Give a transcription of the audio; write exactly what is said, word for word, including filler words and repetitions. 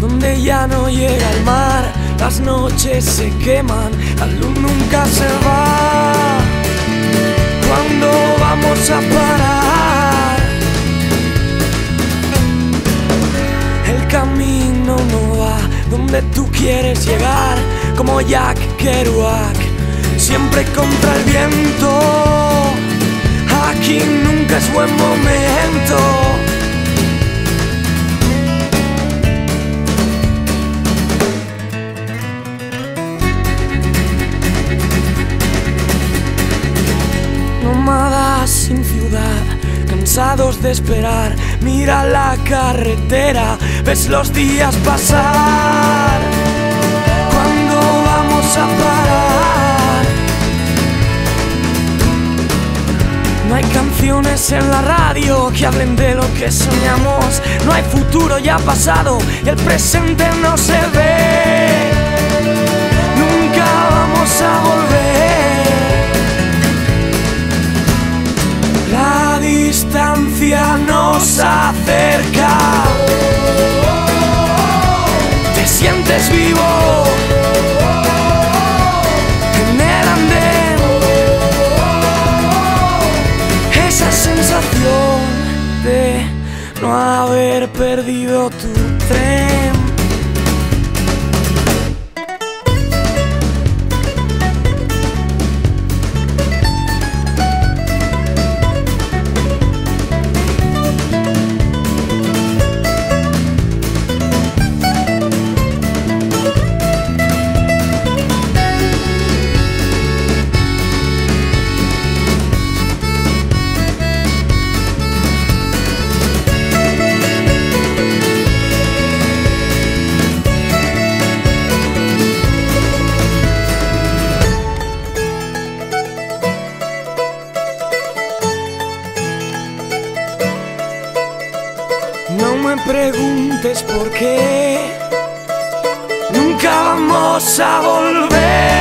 donde ya no llega el mar, las noches se queman, la luz nunca se va. ¿Cuándo vamos a parar? El camino no va donde tú quieres llegar, como Jack Kerouac, siempre contra el viento. Aquí nunca es buen momento. Nómadas sin ciudad, cansados de esperar, mira la carretera, ves los días pasar. ¿Cuándo vamos a parar? No hay canciones en la radio que hablen de lo que soñamos, no hay futuro, ya pasado y el presente no se ve. Nunca vamos a volver. La distancia nos acerca. Te sientes vivo en el andén. Esa sensación de no haber perdido tu tren. No me preguntes por qué, nunca vamos a volver.